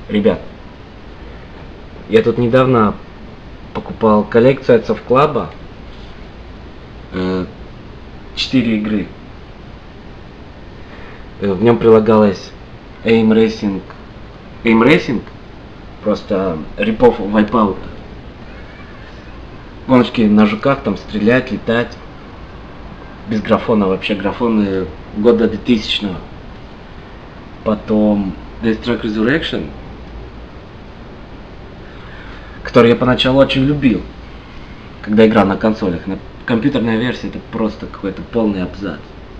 Ребят, я тут недавно покупал коллекцию отцов Клаба. 4 игры. В нем прилагалось Aim Racing, просто рипов Wipeout. Гоночки на жуках, там стрелять, летать. Без графона вообще, графоны года 2000-го. Потом Death Track Resurrection, который я поначалу очень любил, когда играл на консолях. На компьютерной версии это просто какой-то полный абзац.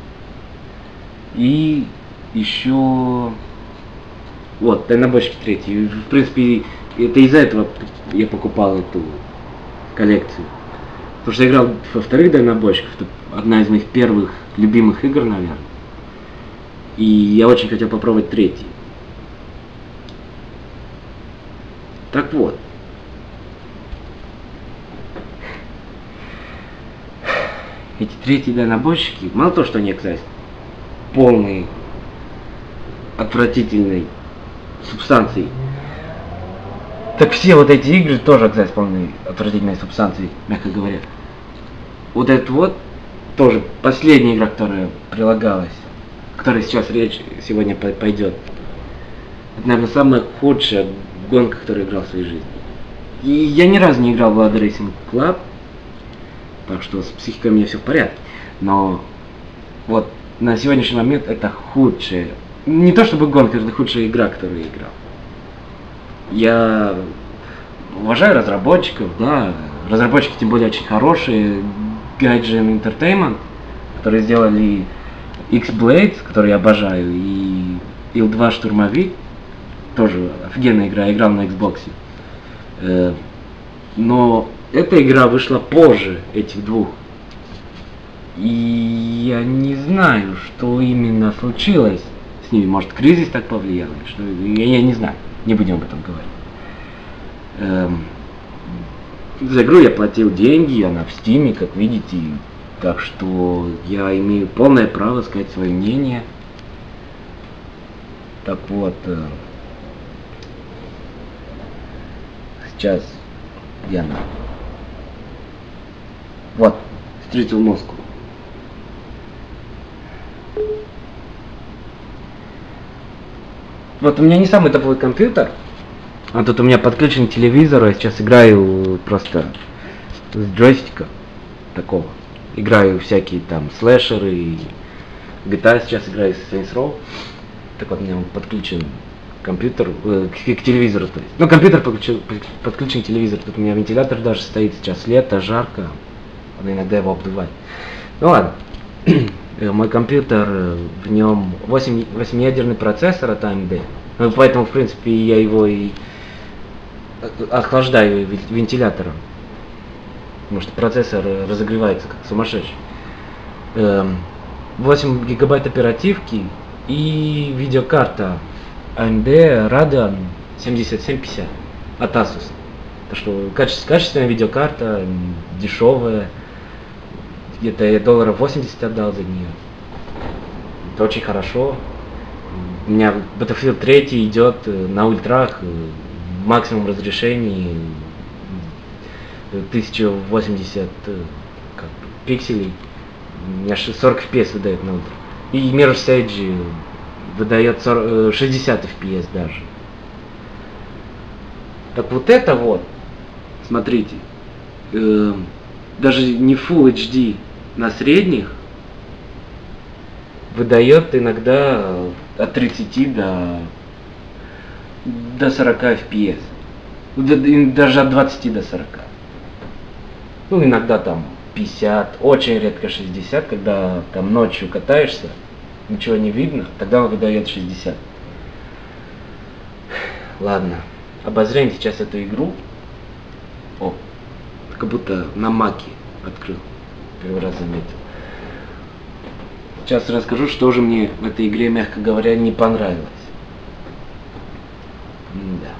И еще вот дальнобойщики 3. В принципе, это из-за этого я покупал эту коллекцию. Потому что я играл во вторых дальнобойщиков. Это одна из моих первых любимых игр, наверное. И я очень хотел попробовать 3. Так вот. Эти 3 дальнобойщики, мало того, что они, кстати, полные отвратительной субстанции, так все вот эти игры тоже, кстати, полные отвратительной субстанции, мягко говоря. Вот это вот тоже последняя игра, которая прилагалась, которой сейчас речь сегодня пойдет. Это, наверное, самая худшая гонка, которую я играл в своей жизни. И я ни разу не играл в Blood Racing Club, так что с психикой у меня все в порядке. Но вот на сегодняшний момент это худшая, не то чтобы гонка, это худшая игра, которую я играл. Я уважаю разработчиков, да, разработчики тем более очень хорошие, Gaijin Entertainment, которые сделали X-Blades, который я обожаю, и Ил-2 Штурмовик, тоже офигенная игра, я играл на Xbox. Но эта игра вышла позже этих двух. И я не знаю, что именно случилось с ними. Может, кризис так повлиял, что я не знаю. Не будем об этом говорить. За игру я платил деньги, она в Стиме, как видите. Так что я имею полное право сказать свое мнение. Так вот, сейчас я вот, встретил Москву. Вот у меня не самый топовый компьютер, а тут у меня подключен телевизор, я сейчас играю просто с джойстика такого. Играю всякие там слэшеры, и GTA сейчас играю с Saints Row. Так вот у меня подключен компьютер к телевизору, то есть. Ну, компьютер подключен к телевизору, тут у меня вентилятор даже стоит, сейчас лето, жарко, надо иногда его обдувать. Ну ладно. Мой компьютер, в нем 8-ядерный процессор от AMD, поэтому, в принципе, я его и охлаждаю вентилятором, потому что процессор разогревается как сумасшедший. 8 гигабайт оперативки и видеокарта AMD Radeon 7750 от Asus. Так что качественная видеокарта, дешевая. Где-то я $80 отдал за нее. Это очень хорошо. У меня Battlefield 3 идет на ультрах, в максимум разрешении 1080 пикселей. У меня 40 FPS выдает на ультра. И Mirror's Edge выдает 60 FPS даже. Так вот это вот, смотрите, даже не Full HD на средних выдает иногда от 30 до 40 FPS. Даже от 20 до 40. Ну, иногда там 50, очень редко 60, когда там ночью катаешься, ничего не видно, тогда он выдает 60. Ладно, обозрим сейчас эту игру. О, как будто на маке открыл, первый раз заметил. Сейчас расскажу, что же мне в этой игре, мягко говоря, не понравилось. Да.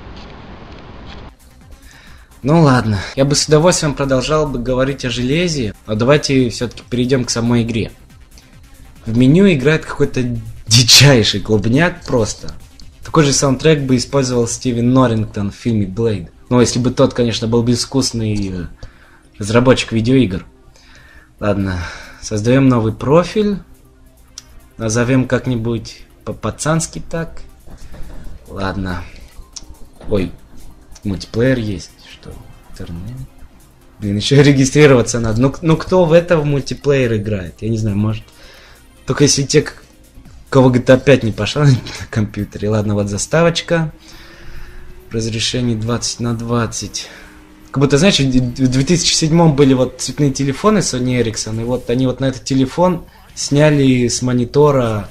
Ну ладно, я бы с удовольствием продолжал бы говорить о железе, но давайте все-таки перейдем к самой игре. В меню играет какой-то дичайший клубняк просто. Какой же саундтрек бы использовал Стивен Норрингтон в фильме Blade? Ну, если бы тот, конечно, был безвкусный разработчик видеоигр. Ладно, создаем новый профиль. Назовем как-нибудь по-пацански так. Ладно. Ой, мультиплеер есть. Что? Интернет. Блин, еще регистрироваться надо. Ну кто в это в мультиплеер играет? Я не знаю, может. Только если те, кого GTA 5 не пошла на компьютере. Ладно, вот заставочка. Разрешение 20 на 20. Как будто, знаешь, в 2007 были вот цветные телефоны Sony Ericsson. И вот они вот на этот телефон сняли с монитора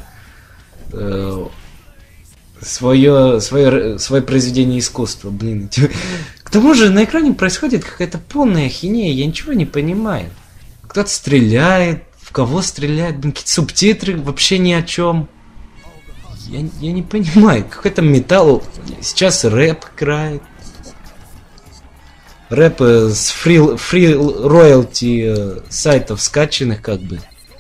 свое произведение искусства. Блин. К тому же на экране происходит какая-то полная ахинея. Я ничего не понимаю. Кто-то стреляет. В кого стреляет? Блин, какие-то субтитры вообще ни о чем. Я не понимаю. Какой-то металл. Сейчас рэп играет. Рэп с free royalty сайтов скачанных как бы.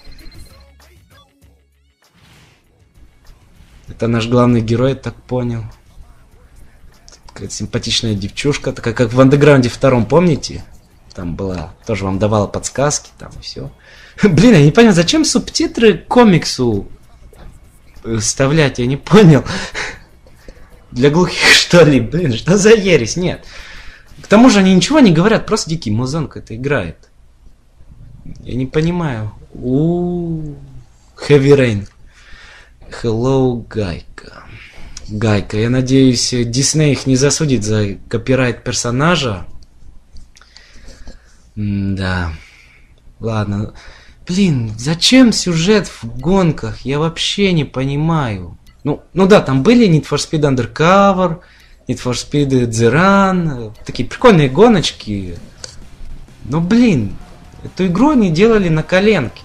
Это наш главный герой, я так понял. Какая-то симпатичная девчушка, такая как в Андеграунде 2, помните? Там была, тоже вам давала подсказки, там и все. Блин, я не понял, зачем субтитры к комиксу вставлять, я не понял. Для глухих, что ли? Блин, что за ересь? Нет. К тому же они ничего не говорят, просто дикий музонг это играет. Я не понимаю. Heavy Rain. Hello, Гайка. Гайка, я надеюсь, Дисней их не засудит за копирайт персонажа. Да. Ладно. Блин, зачем сюжет в гонках? Я вообще не понимаю. Ну да, там были Need for Speed Undercover, Need for Speed The Run, такие прикольные гоночки. Но, блин, эту игру они делали на коленке.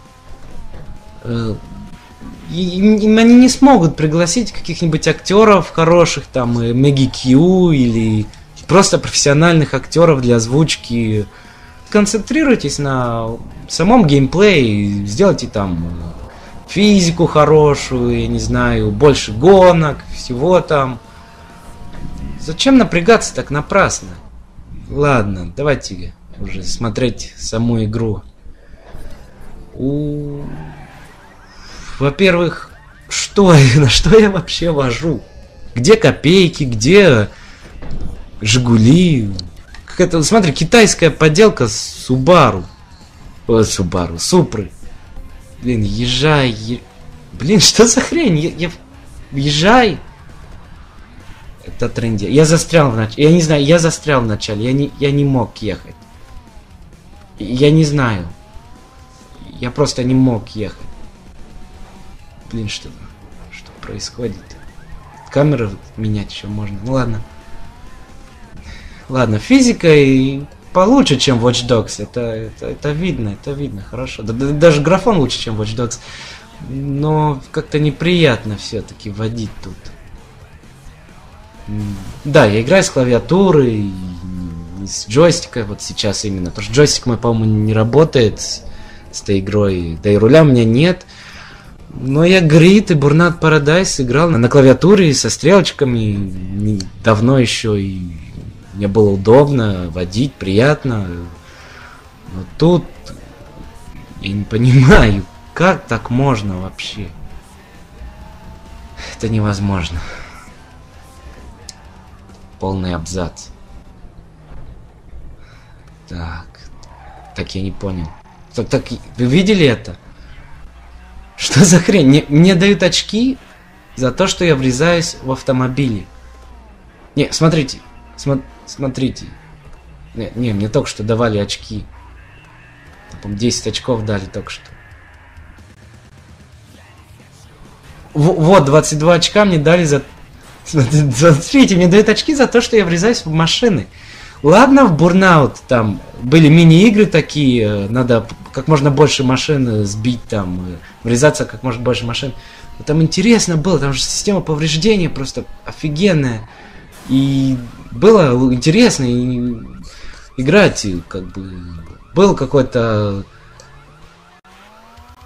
Они не смогут пригласить каких-нибудь актеров хороших, там, Мэгги Кью или просто профессиональных актеров для озвучки. Концентрируйтесь на самом геймплее, сделайте там физику хорошую, я не знаю, больше гонок, всего там. Зачем напрягаться так напрасно? Ладно, давайте уже смотреть саму игру. Во-первых, на что я вообще вожу? Где копейки, где Жигули? Какая-то, смотри, китайская подделка Subaru. Супры. Блин, езжай. Блин, что за хрень? Езжай. Это тренди. Я застрял в начале. Я не знаю, я застрял в начале. Я не мог ехать. Я не знаю. Я просто не мог ехать. Блин, что происходит? Камеру менять еще можно. Ну ладно. Ладно, физика и получше, чем Watch Dogs. Это видно, хорошо. Даже графон лучше, чем Watch Dogs. Но как-то неприятно все-таки водить тут. Да, я играю с клавиатуры и с джойстика вот сейчас именно. Потому что джойстик мой, по-моему, не работает с этой игрой. Да и руля у меня нет. Но я Grid и Burnout Paradise играл на клавиатуре со стрелочками давно еще, и мне было удобно водить, приятно. Но тут я не понимаю, как так можно вообще. Это невозможно. Полный абзац. Так я не понял. Так, вы видели это? Что за хрень? Мне дают очки за то, что я врезаюсь в автомобили. Не, смотрите. Смотрите. Не, мне только что давали очки. Там 10 очков дали только что. Вот, 22 очка мне дали за... Смотрите, мне дают очки за то, что я врезаюсь в машины. Ладно, в Burnout там были мини-игры такие, надо как можно больше машин сбить, там, врезаться как можно больше машин. Но там интересно было, там же система повреждения просто офигенная. И было интересно и играть, как бы, был какой-то...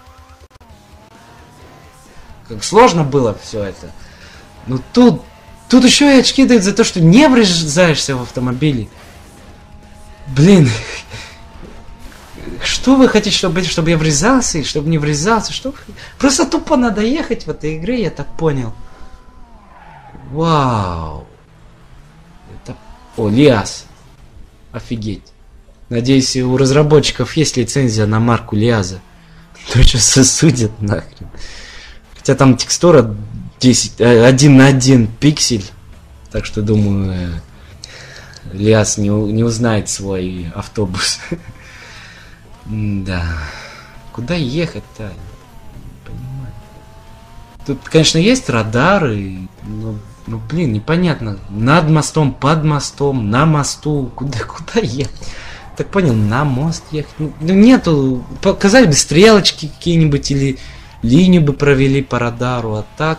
Как сложно было все это. Но тут Тут еще и очки дают за то, что не врезаешься в автомобиле. Блин. Что вы хотите, чтобы я врезался и чтобы не врезался? Что? Просто тупо надо ехать в этой игре, я так понял. Вау. Это... О, Лиаз. Офигеть. Надеюсь, у разработчиков есть лицензия на марку Лиаза. То сейчас осудят нахрен. Хотя там текстура 1 на 1 пиксель. Так что, думаю, Лиаз не узнает свой автобус. Да. Куда ехать-то? Не понимаю. Тут, конечно, есть радары, но, блин, непонятно. Над мостом, под мостом, на мосту. Куда ехать? Так понял, на мост ехать. Ну, нету. Показали бы стрелочки какие-нибудь или линию бы провели по радару, а так...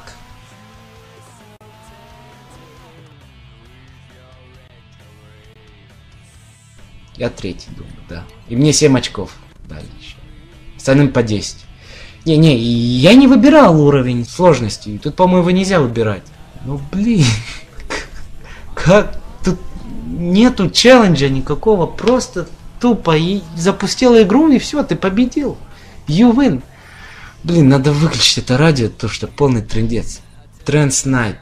Я третий, думаю, да. И мне 7 очков дали еще. Остальным по 10. Не, я не выбирал уровень сложности. Тут, по-моему, нельзя выбирать. Ну, блин. Как? Тут нету челленджа никакого. Просто тупо запустил игру и все, ты победил. You win. Блин, надо выключить это радио, то что полный трындец. Trance Night.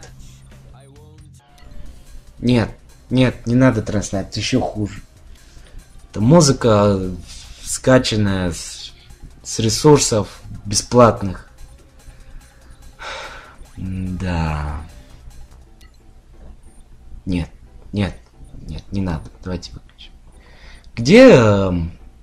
Нет, не надо Trance Night, это еще хуже. Это музыка скачанная с ресурсов бесплатных. Да. Нет, не надо. Давайте выключим. Где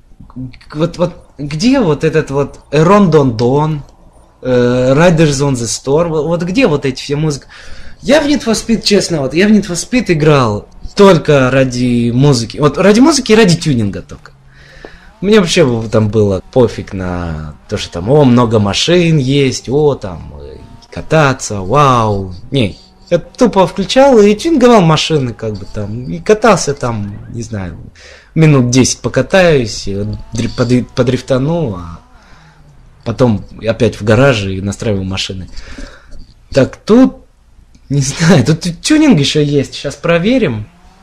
где вот этот вот Эрон Дон Дон, Riders on the Storm, вот где вот эти все музыки? Я в Need for Speed, честно, я в Need for Speed играл только ради музыки. Вот ради музыки и ради тюнинга только. Мне вообще там было пофиг на то, что там, много машин есть, там, кататься, вау. Не, я тупо включал и тюнинговал машины, как бы там, и катался там, не знаю, минут 10 покатаюсь, подрифтану, а потом опять в гараже и настраиваю машины. Так, тут, не знаю, тут тюнинг еще есть, сейчас проверим.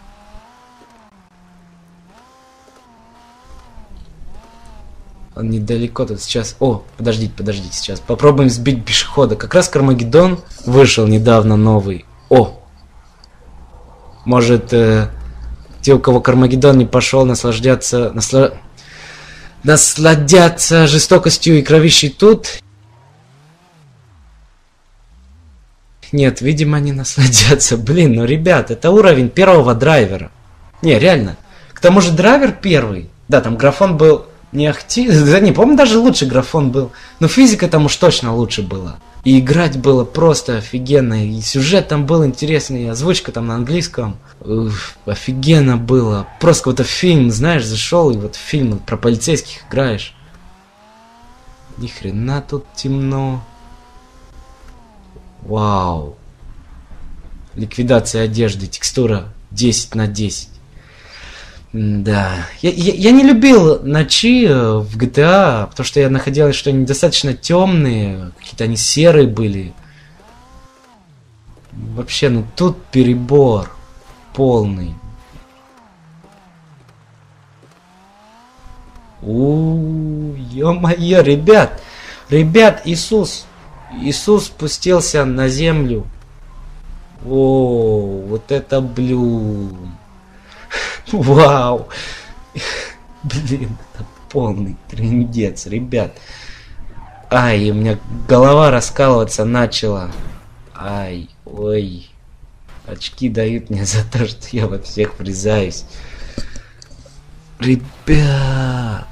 Он недалеко тут сейчас. Подождите, сейчас. Попробуем сбить пешехода. Как раз Кармагеддон вышел недавно новый. Может, те, у кого Кармагеддон не пошел, насладятся жестокостью и кровищей тут. Нет, видимо, не насладятся. Блин, ребят, это уровень первого драйвера. Не, реально. К тому же драйвер первый. Да, там графон был... Не ахти, да не помню, даже лучше графон был. Но физика там уж точно лучше была. И играть было просто офигенно. И сюжет там был интересный, и озвучка там на английском. Офигенно было. Просто какой-то фильм, знаешь, зашел, и вот фильм про полицейских играешь. Ни хрена тут темно. Вау. Ликвидация одежды, текстура 10 на 10. Да. Я не любил ночи в GTA, потому что я находил, что они достаточно темные, какие-то они серые были. Вообще, тут перебор полный. Ё-моё, ребят, Иисус спустился на землю. Вот это блюм. Вау! Блин, это полный трындец, ребят. Ай, у меня голова раскалываться начала. Ай, ой. Очки дают мне за то, что я во всех врезаюсь. Ребят.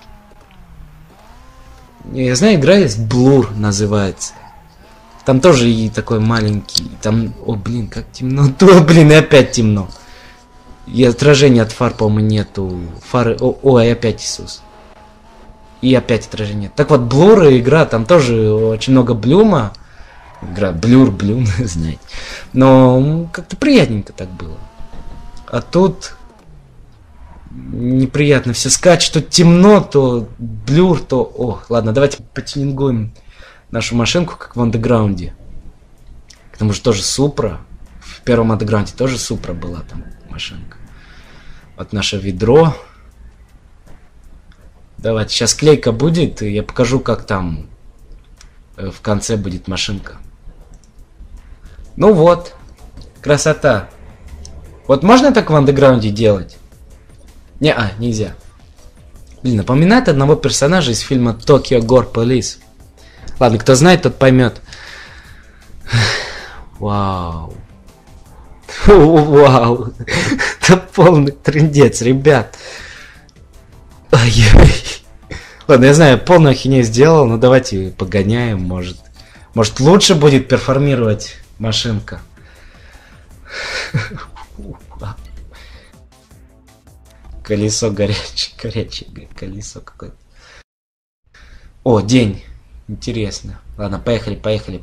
Я знаю, игра есть Blur называется. Там тоже и такой маленький. Там, блин, как темно. И опять темно. И отражения от фар, по-моему, нету. Фары... и опять Иисус. И опять отражение. Так вот, Blur игра, там тоже очень много блюма. Игра Блюм, знаете. Но как-то приятненько так было. А тут неприятно все скачет. Тут темно, то блюр, то... Ладно, давайте потюнингуем нашу машинку, как в андеграунде. К тому же тоже Супра. первом андеграунде тоже Супра была там машинка. Вот наше ведро. Давайте, сейчас клейка будет, и я покажу, как там в конце будет машинка. Ну вот, красота. Вот можно так в андеграунде делать? Нельзя. Блин, напоминает одного персонажа из фильма Tokyo Gore Police. Ладно, кто знает, тот поймет. Вау. Вау. Это полный трындец, ребят. Ой-ой. Ладно, я знаю, полную ахинею сделал, но давайте погоняем, может лучше будет перформировать машинка. Колесо горячее колесо какое-то. О, день. Интересно. Ладно, поехали.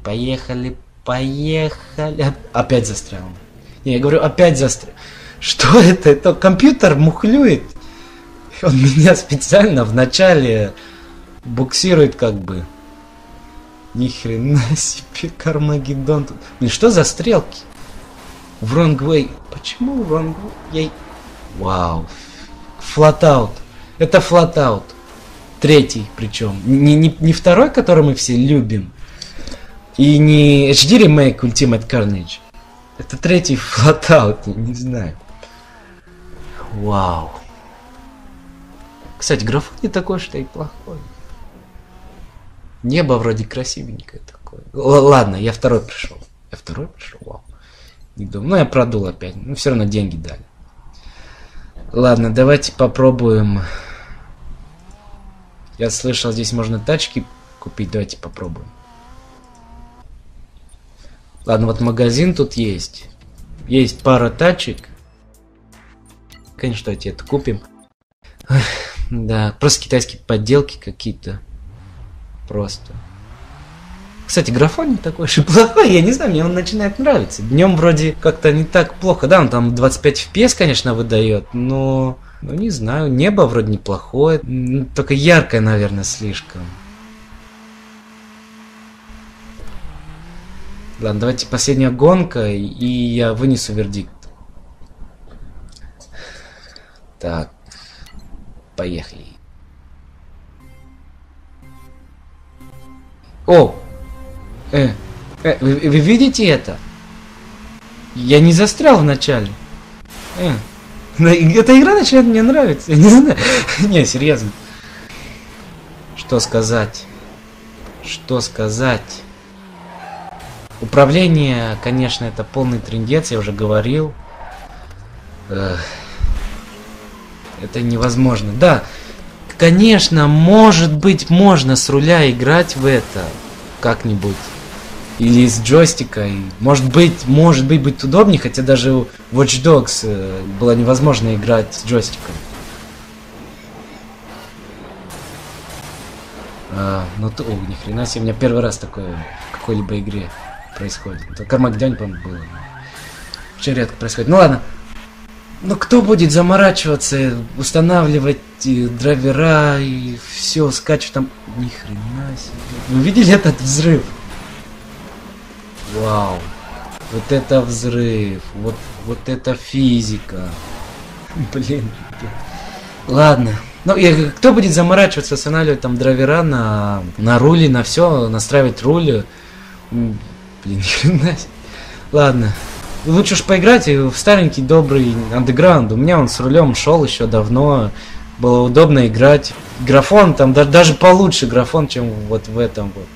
Опять застрял. Не, я говорю, опять застрял. Что это? Это компьютер мухлюет. Он меня специально вначале буксирует как бы. Ни хрена себе, Кармагеддон тут. Блин, что за стрелки? В wrong way. Почему wrong way? Вау. Flatout. Это Flatout. Третий причем. Не второй, который мы все любим. И не HD ремейк Ultimate Carnage. Это третий Flatout. Не знаю. Вау. Кстати, графон не такой, что и плохой. Небо вроде красивенькое такое. Ладно, я второй пришел. Вау. Не думаю. Ну, я продул опять. Ну, все равно деньги дали. Ладно, давайте попробуем. Я слышал, здесь можно тачки купить. Давайте попробуем. Ладно, вот магазин тут есть. Есть пара тачек. Конечно, давайте это купим. Да, просто китайские подделки какие-то. Просто. Кстати, графон не такой уж и плохой, я не знаю, мне он начинает нравиться. Днем вроде как-то не так плохо. Да, он там 25 FPS, конечно, выдает, но... Ну, не знаю, небо вроде неплохое. Только яркое, наверное, слишком. Ладно, давайте последняя гонка, и я вынесу вердикт. Так. Поехали. О! Вы видите это? Я не застрял вначале. Эта игра начинает мне нравиться. Я не знаю. Не, серьезно. Что сказать? Управление, конечно, это полный трындец, я уже говорил. Это невозможно. Да, конечно, может быть, можно с руля играть в это как-нибудь. Или с джойстика. И, может быть, будет удобнее, хотя даже у Watch Dogs было невозможно играть с джойстиком. Ну то, ни хрена себе, у меня первый раз такое в какой-либо игре происходит. Это Кармагеддон, по-моему, было. Очень редко происходит. Ну ладно. Ну кто будет заморачиваться, устанавливать драйвера и все, скачивать там. Ни хрена себе. Вы видели этот взрыв? Вау. Вот это взрыв. Вот это физика. Блин. Ладно. Ну, и кто будет заморачиваться, устанавливать там драйвера на руле, на все, настраивать руль? Блин, ни хрена себе. Ладно. Лучше уж поиграть в старенький добрый андеграунд. У меня он с рулем шел еще давно. Было удобно играть. Графон там даже получше графон, чем вот в этом вот.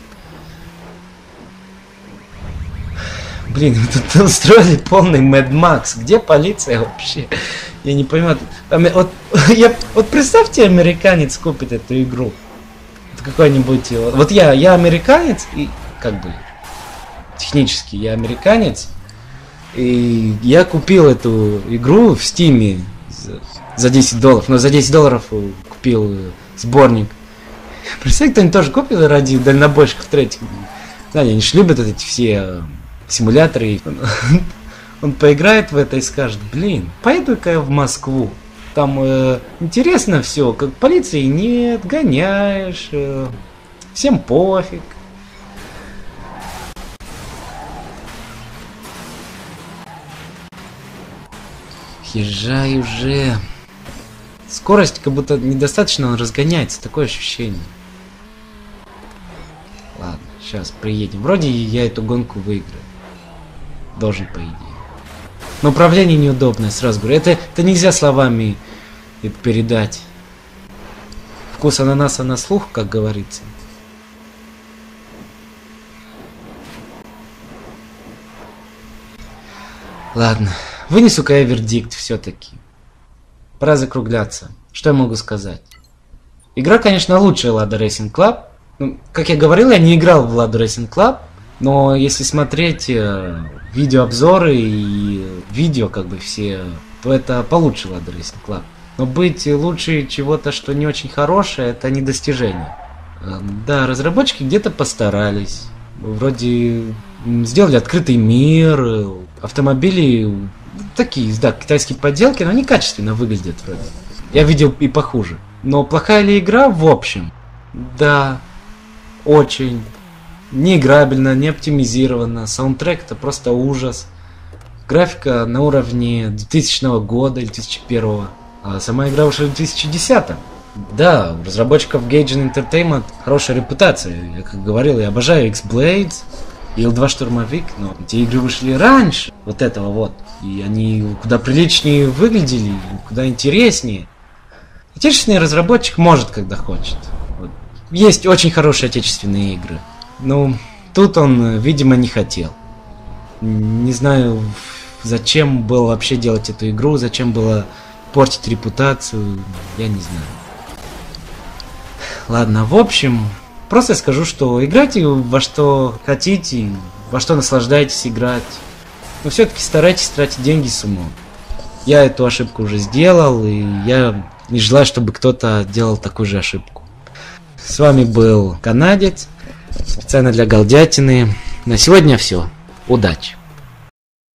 Блин, мы тут устроили полный Mad Max. Где полиция вообще? Я не понимаю. Вот представьте, американец купит эту игру. Какой-нибудь. Вот я американец и как бы технически я американец. И я купил эту игру в Стиме за $10. Но за $10 купил сборник. Представляете, кто-нибудь тоже купил ради дальнобойщиков третьих. Да, они же любят эти все симуляторы. Он поиграет в это и скажет: блин, поеду-ка я в Москву. Там интересно все, как полиции нет, гоняешь, всем пофиг. Езжай уже. Скорость как будто недостаточно, он разгоняется, такое ощущение. Ладно, сейчас приедем. Вроде я эту гонку выиграю. Должен, по идее. Но управление неудобное, сразу говорю. Это нельзя словами передать. Вкус ананаса на слух, как говорится. Ладно, вынесу-ка я вердикт все-таки. Пора закругляться. Что я могу сказать? Игра, конечно, лучшая Lada Racing Club. Ну, как я говорил, я не играл в Lada Racing Club. Но если смотреть видеообзоры и видео, как бы все, то это получше Lada Racing Club. Но быть лучше чего-то, что не очень хорошее, это не достижение. Да, разработчики где-то постарались. Вроде сделали открытый мир, автомобили такие, да, китайские подделки, но они качественно выглядят вроде. Я видел и похуже. Но плохая ли игра в общем? Да, очень. Не играбельно, не оптимизировано. Саундтрек это просто ужас. Графика на уровне 2000 года или 2001. А сама игра вышла в 2010. Да, у разработчиков Gaijin Entertainment хорошая репутация. Я как говорил, я обожаю X-Blades и Ил-2 Штурмовик, но эти игры вышли раньше вот этого вот. И они куда приличнее выглядели, куда интереснее. Отечественный разработчик может, когда хочет. Вот. Есть очень хорошие отечественные игры. Но тут он, видимо, не хотел. Не знаю, зачем было вообще делать эту игру, зачем было портить репутацию, я не знаю. Ладно, в общем, просто скажу, что играйте во что хотите, во что наслаждаетесь играть. Но все-таки старайтесь тратить деньги с умом. Я эту ошибку уже сделал, и я не желаю, чтобы кто-то делал такую же ошибку. С вами был Канадец, специально для Голдятины. На сегодня все. Удачи!